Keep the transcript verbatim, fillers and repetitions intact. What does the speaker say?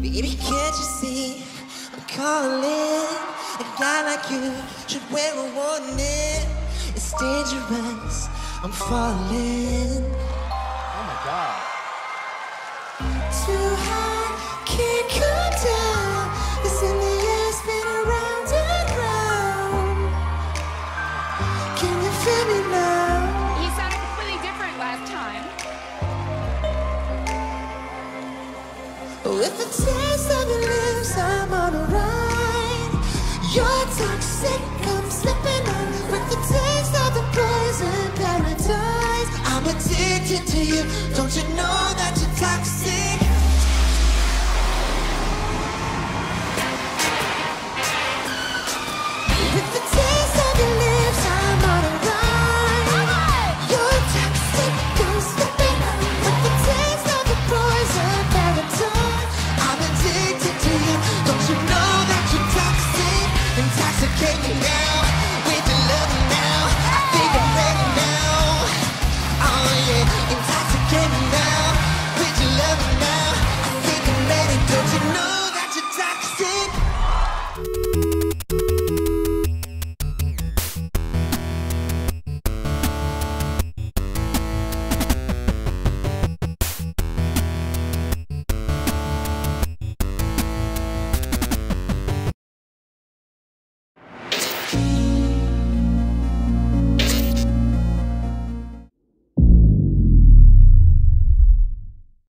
Baby, can't you see I'm calling? A guy like you should wear a warning. It's dangerous, I'm falling. Oh my God. Too high, can't come down. It's in the air, spin around and round. Can you feel me now? He sounded completely different last time. With the taste of your lips, I'm on a ride. You're toxic, I'm slipping on. With the taste of the poison paradise, I'm addicted to you. Don't you know that?